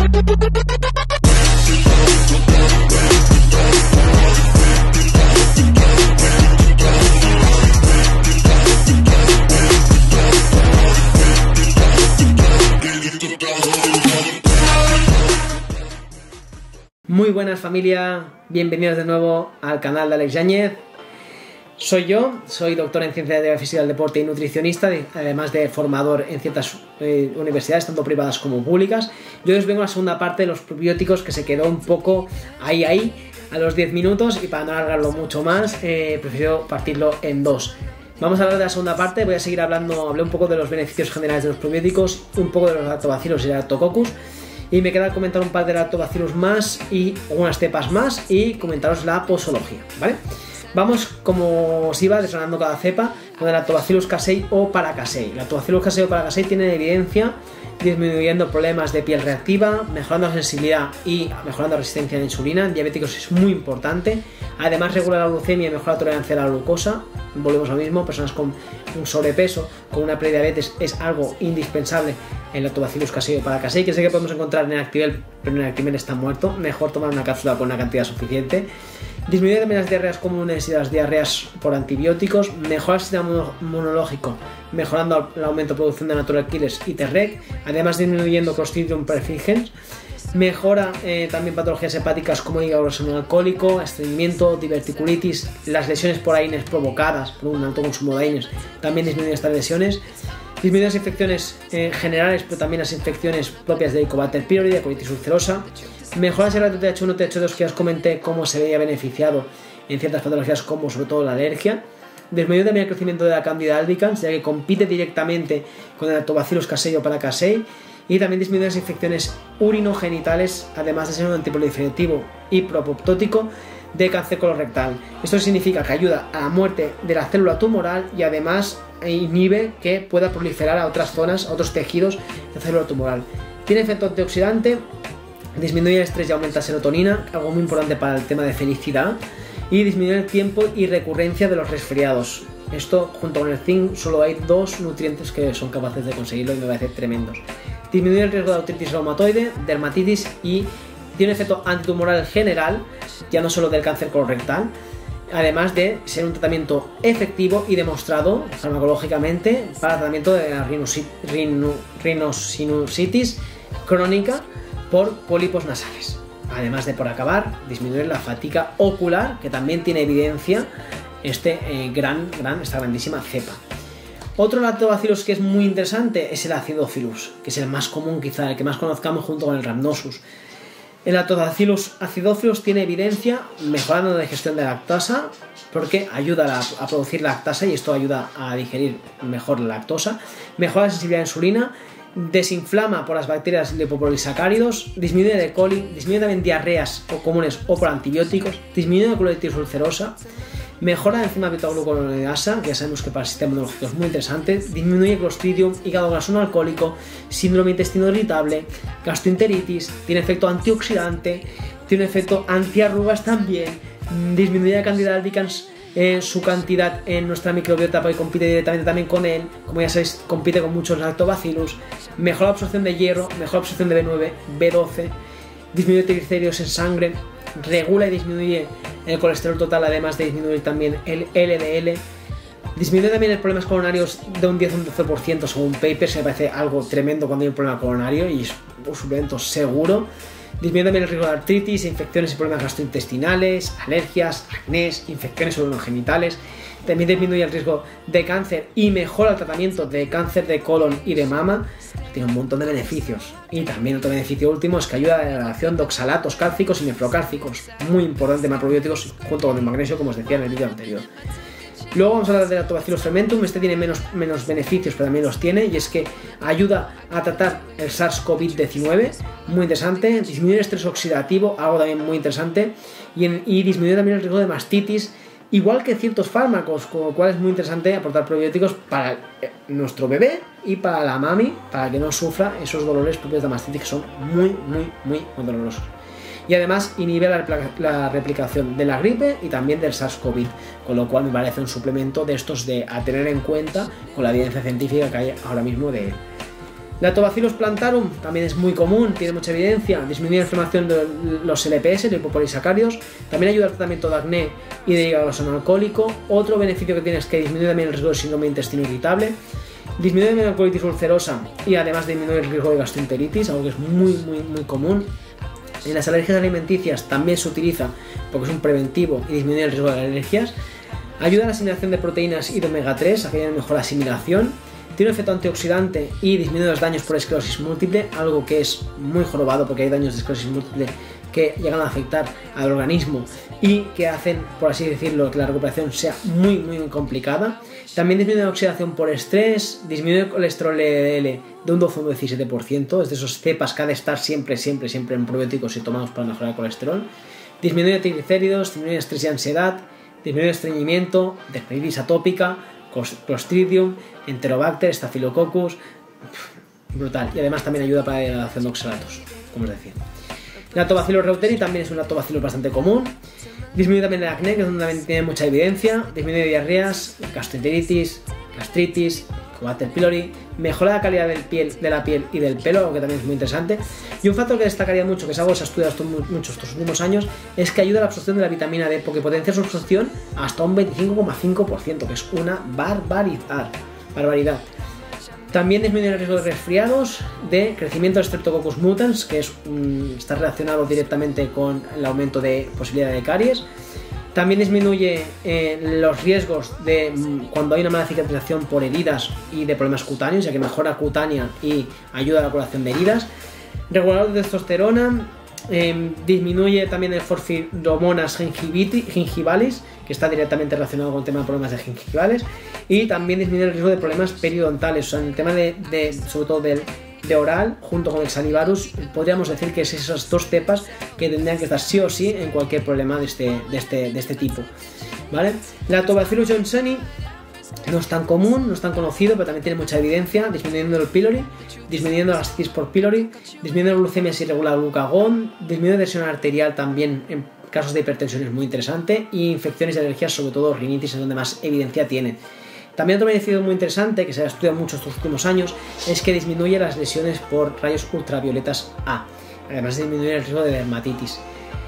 Muy buenas familia, bienvenidos de nuevo al canal de Alex Yáñez. Soy doctor en Ciencias de la Física del Deporte y nutricionista, además de formador en ciertas universidades, tanto privadas como públicas. Yo os vengo a la segunda parte de los probióticos, que se quedó un poco ahí, a los 10 minutos, y para no alargarlo mucho más, prefiero partirlo en dos. Vamos a hablar de la segunda parte. Voy a seguir hablé un poco de los beneficios generales de los probióticos, un poco de los lactobacilos y el lactococcus. Y me queda comentar un par de lactobacillus más y algunas cepas más y comentaros la posología, ¿vale? Vamos, como os iba, desgranando cada cepa con el lactobacillus casei o paracasei. El lactobacillus casei o paracasei tiene evidencia disminuyendo problemas de piel reactiva, mejorando la sensibilidad y mejorando la resistencia a la insulina. En diabéticos es muy importante. Además, regula la glucemia y mejora la tolerancia a la glucosa. Volvemos a lo mismo, personas con un sobrepeso, con una prediabetes, es algo indispensable en el lactobacillus casei o paracasei, que sé que podemos encontrar en el Actimel, pero en el Actimel está muerto. Mejor tomar una cápsula con una cantidad suficiente. Disminuye también las diarreas comunes y las diarreas por antibióticos. Mejora el sistema inmunológico, mejorando el aumento de producción de natural killers y Treg, además disminuyendo Clostridium perfringens. Mejora también patologías hepáticas como hígado graso no alcohólico, estreñimiento, diverticulitis, las lesiones por AINES provocadas por un alto consumo de AINES. También disminuye estas lesiones. Disminuye las infecciones generales, pero también las infecciones propias de Helicobacter pylori, de colitis ulcerosa. Mejora el ratio TH1, TH2, que os comenté cómo se veía beneficiado en ciertas patologías como sobre todo la alergia. Disminuye también el crecimiento de la Candida albicans, ya que compite directamente con el lactobacillus casei o paracasei. Y también disminuye las infecciones urinogenitales, además de ser un antiproliferativo y propoptótico de cáncer colorectal. Esto significa que ayuda a la muerte de la célula tumoral y además inhibe que pueda proliferar a otras zonas, a otros tejidos de célula tumoral. Tiene efecto antioxidante, disminuye el estrés y aumenta la serotonina, algo muy importante para el tema de felicidad, y disminuye el tiempo y recurrencia de los resfriados. Esto, junto con el zinc, solo hay dos nutrientes que son capaces de conseguirlo y me parece tremendos. Disminuye el riesgo de artritis reumatoide, dermatitis, y tiene un efecto antitumoral general, ya no solo del cáncer colorectal, además de ser un tratamiento efectivo y demostrado farmacológicamente para el tratamiento de la rinosinusitis crónica por pólipos nasales. Además de, por acabar, disminuir la fatiga ocular, que también tiene evidencia esta grandísima cepa. Otro lactobacillus que es muy interesante es el acidophilus, que es el más común, quizá el que más conozcamos junto con el rhamnosus. El lactobacillus acidophilus tiene evidencia mejorando la digestión de la lactosa, porque ayuda a producir lactasa y esto ayuda a digerir mejor la lactosa. Mejora la sensibilidad a la insulina, desinflama por las bacterias lipopolisacáridos, disminuye el E. coli, disminuye también diarreas comunes o por antibióticos, disminuye la colitis ulcerosa, mejora la enzima beta-glucuronidasa, que ya sabemos que para el sistema inmunológico es muy interesante, disminuye Clostridium, hígado graso no alcohólico, síndrome de intestino irritable, gastroenteritis, tiene efecto antioxidante, tiene efecto antiarrugas también, disminuye la Candida albicans, su cantidad en nuestra microbiota, porque compite directamente también con él, como ya sabéis, compite con muchos lactobacillus, mejora la absorción de hierro, mejora la absorción de B9, B12, disminuye triglicéridos en sangre, regula y disminuye el colesterol total, además de disminuir también el LDL, disminuye también los problemas coronarios de un 10 a un 12% según papers, me parece algo tremendo cuando hay un problema coronario y es un suplemento seguro. Disminuye también el riesgo de artritis, infecciones y problemas gastrointestinales, alergias, acnés, infecciones urinogenitales. También disminuye el riesgo de cáncer y mejora el tratamiento de cáncer de colon y de mama. Tiene un montón de beneficios. Y también otro beneficio último es que ayuda a la degradación de oxalatos cálcicos y nefrocálcicos. Muy importante, más probióticos junto con el magnesio, como os decía en el vídeo anterior. Luego vamos a hablar del lactobacillus fermentum. Este tiene menos beneficios, pero también los tiene, y es que ayuda a tratar el SARS-CoV-19, muy interesante, disminuye el estrés oxidativo, algo también muy interesante, y disminuye también el riesgo de mastitis, igual que ciertos fármacos, con lo cual es muy interesante aportar probióticos para nuestro bebé y para la mami, para que no sufra esos dolores propios de mastitis que son muy dolorosos. Y además inhibe la replicación de la gripe y también del SARS-CoV, con lo cual me parece un suplemento de estos a tener en cuenta con la evidencia científica que hay ahora mismo de él. Lactobacillus plantarum también es muy común, tiene mucha evidencia, disminuye la inflamación de los LPS, lipopolisacáridos, también ayuda al tratamiento de acné y de hígado graso no alcohólico. Otro beneficio que tiene es que disminuye también el riesgo de síndrome de intestino irritable, disminuye también la colitis ulcerosa y además disminuye el riesgo de gastroenteritis, algo que es muy común. En las alergias alimenticias también se utiliza porque es un preventivo y disminuye el riesgo de alergias. Ayuda a la asimilación de proteínas y de omega 3, a que haya mejor asimilación. Tiene un efecto antioxidante y disminuye los daños por esclerosis múltiple, algo que es muy jorobado porque hay daños de esclerosis múltiple que llegan a afectar al organismo y que hacen, por así decirlo, que la recuperación sea muy complicada. También disminuye la oxidación por estrés, disminuye el colesterol LDL de un 12 o un 17%, es de esos cepas que ha de estar siempre en probióticos y tomados para mejorar el colesterol. Disminuye triglicéridos, disminuye estrés y ansiedad, disminuye estreñimiento, dermatitis atópica, Clostridium, Enterobacter, Staphylococcus, brutal. Y además también ayuda para la degradación de oxalatos, como os decía. Lactobacillus reuteri también es un lactobacillus bastante común. Disminuye también el acné, que es donde también tiene mucha evidencia. Disminuye diarreas, gastroenteritis, gastritis, Helicobacter pylori. Mejora la calidad de la piel y del pelo, algo que también es muy interesante. Y un factor que destacaría mucho, que es algo que se ha estudiado mucho estos últimos años, es que ayuda a la absorción de la vitamina D, porque potencia su absorción hasta un 25,5%, que es una barbaridad. También disminuye el riesgo de resfriados, de crecimiento de Streptococcus mutans, que está relacionado directamente con el aumento de posibilidad de caries. También disminuye los riesgos de cuando hay una mala cicatrización por heridas y de problemas cutáneos, ya que mejora cutánea y ayuda a la curación de heridas. Regulador de testosterona, disminuye también el Phosphomonas gingivalis, que está directamente relacionado con el tema de problemas de gingivales, y también disminuye el riesgo de problemas periodontales, o sea, en el tema sobre todo de oral, junto con el Salivarius, podríamos decir que es esas dos cepas que tendrían que estar sí o sí en cualquier problema de este tipo, ¿vale? Lactobacillus johnsoni no es tan común, no es tan conocido, pero también tiene mucha evidencia, disminuyendo el pylori, disminuyendo la gastritis por pylori, disminuyendo la glucemia irregular glucagón, disminuyendo la tensión arterial también en casos de hipertensión es muy interesante, y infecciones y alergias, sobre todo rinitis, es donde más evidencia tiene. También otro beneficio muy interesante que se ha estudiado mucho estos últimos años es que disminuye las lesiones por rayos ultravioletas A, además de disminuir el riesgo de dermatitis.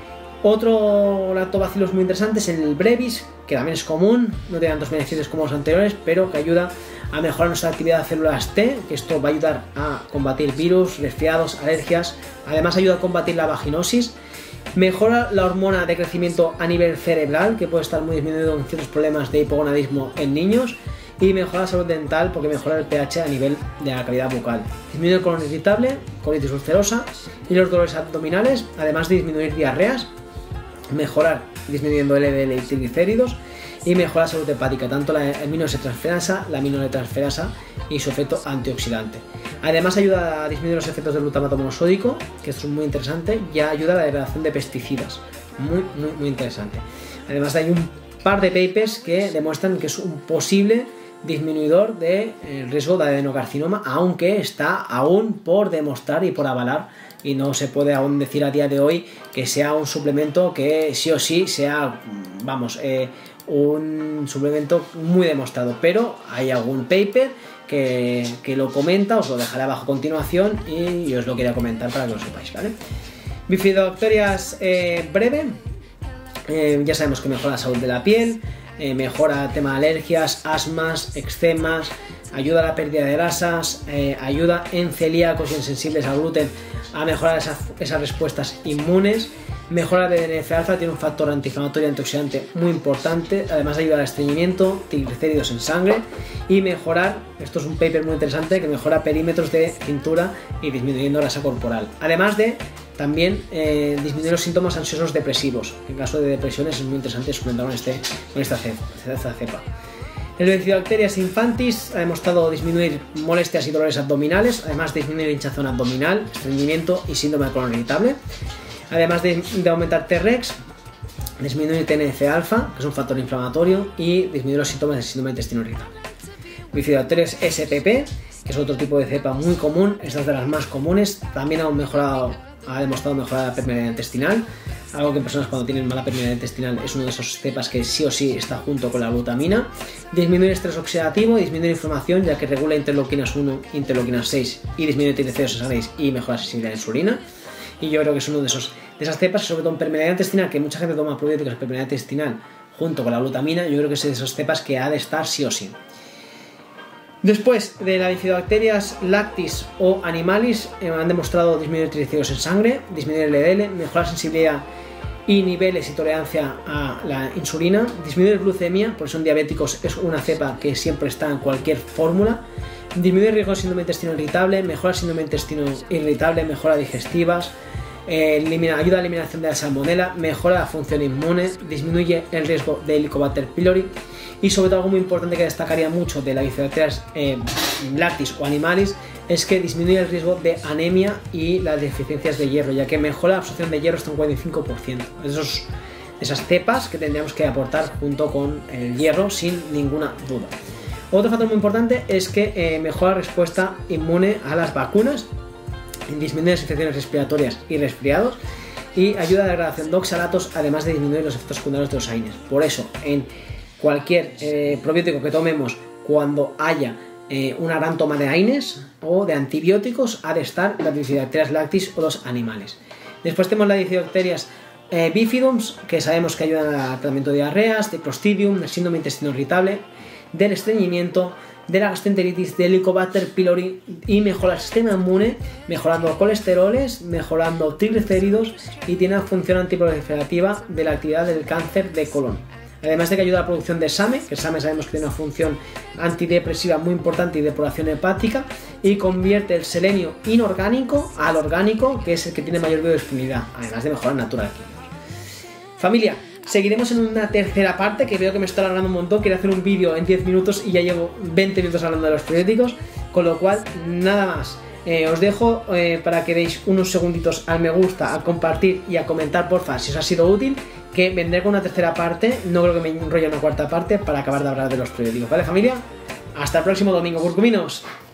Otro lactobacillus muy interesante es el brevis, que también es común, no tiene tantos beneficios como los anteriores, pero que ayuda a mejorar nuestra actividad de células T, que esto va a ayudar a combatir virus, resfriados, alergias. Además ayuda a combatir la vaginosis. Mejora la hormona de crecimiento a nivel cerebral, que puede estar muy disminuido en ciertos problemas de hipogonadismo en niños. Y mejora la salud dental porque mejora el pH a nivel de la cavidad bucal. Disminuye el colon irritable, colitis ulcerosa y los dolores abdominales, además de disminuir diarreas, mejorar disminuyendo LDL y triglicéridos, y mejora la salud hepática, tanto la aminotransferasa y su efecto antioxidante. Además ayuda a disminuir los efectos del glutamato monosódico, que esto es muy interesante, y ayuda a la degradación de pesticidas, muy interesante. Además hay un par de papers que demuestran que es un posible disminuidor del riesgo de adenocarcinoma, aunque está aún por demostrar y por avalar, y no se puede aún decir a día de hoy que sea un suplemento que sí o sí sea, un suplemento muy demostrado, pero hay algún paper que lo comenta, os lo dejaré abajo a continuación y os lo quería comentar para que lo sepáis, ¿vale? Bifidobacterias breve, ya sabemos que mejora la salud de la piel, mejora el tema de alergias, asmas, eczemas, ayuda a la pérdida de grasas, ayuda en celíacos y en sensibles al gluten a mejorar esas respuestas inmunes, mejora de BDNF-alfa, tiene un factor antiinflamatorio y antioxidante muy importante, además ayuda al estreñimiento, triglicéridos en sangre, y mejorar, esto es un paper muy interesante, que mejora perímetros de cintura y disminuyendo grasa corporal, además de también disminuir los síntomas ansiosos depresivos. En caso de depresiones es muy interesante suplementar con esta cepa. El Bifidobacterias infantis ha demostrado disminuir molestias y dolores abdominales, además de disminuir hinchazón abdominal, estreñimiento y síndrome de colon irritable. Además de aumentar T-Rex, disminuir TNF-alfa, que es un factor inflamatorio, y disminuir los síntomas del síndrome de intestino irritable. Bifidobacterias SPP, que es otro tipo de cepa muy común, esta es de las más comunes, también ha mejorado ha demostrado mejorar la permeabilidad intestinal, algo que en personas cuando tienen mala permeabilidad intestinal es uno de esos cepas que sí o sí está junto con la glutamina. Disminuye el estrés oxidativo, disminuye la inflamación, ya que regula interleuquinas 1, interleuquinas 6 y disminuye triglicéridos en sangre y mejora la sensibilidad a la insulina. Y yo creo que es uno de esas cepas, sobre todo en permeabilidad intestinal, que mucha gente toma probióticos de permeabilidad intestinal junto con la glutamina. Yo creo que es de esas cepas que ha de estar sí o sí. Después de las bifidobacterias lactis o animalis, han demostrado disminuir triglicéridos en sangre, disminuir el LDL, mejorar la sensibilidad y niveles y tolerancia a la insulina, disminuir glucemia, por eso en diabéticos es una cepa que siempre está en cualquier fórmula, disminuir el riesgo de síndrome de intestino irritable, mejora el síndrome de intestino irritable, mejora digestivas, ayuda a la eliminación de la salmonela, mejora la función inmune, disminuye el riesgo de Helicobacter pylori y sobre todo algo muy importante que destacaría mucho de las bifidobacterias lactis o animalis es que disminuye el riesgo de anemia y las deficiencias de hierro, ya que mejora la absorción de hierro hasta un 45%. Esas cepas que tendríamos que aportar junto con el hierro sin ninguna duda. Otro factor muy importante es que mejora la respuesta inmune a las vacunas, disminuye las infecciones respiratorias y resfriados y ayuda a la degradación de oxalatos, además de disminuir los efectos secundarios de los AINES. Por eso, en cualquier probiótico que tomemos cuando haya una gran toma de AINES o de antibióticos, ha de estar las bifidobacterias lactis o los animales. Después tenemos las bifidobacterias bifidums, que sabemos que ayudan al tratamiento de diarreas, de Clostridium, del síndrome de intestino irritable, del estreñimiento, de la gastroenteritis, del Helicobacter pylori y mejora el sistema inmune, mejorando colesteroles, mejorando triglicéridos y tiene una función antiproliferativa de la actividad del cáncer de colon. Además de que ayuda a la producción de SAMe, que el SAMe sabemos que tiene una función antidepresiva muy importante y depuración hepática, y convierte el selenio inorgánico al orgánico, que es el que tiene mayor biodisponibilidad, además de mejorar natural. Familia, seguiremos en una tercera parte, que veo que me está alargando un montón. Quería hacer un vídeo en 10 minutos y ya llevo 20 minutos hablando de los probióticos, con lo cual nada más. Os dejo para que deis unos segunditos al me gusta, a compartir y a comentar porfa si os ha sido útil, que vendré con una tercera parte, no creo que me enrolle una cuarta parte para acabar de hablar de los probióticos, ¿vale familia? Hasta el próximo domingo, curcuminos.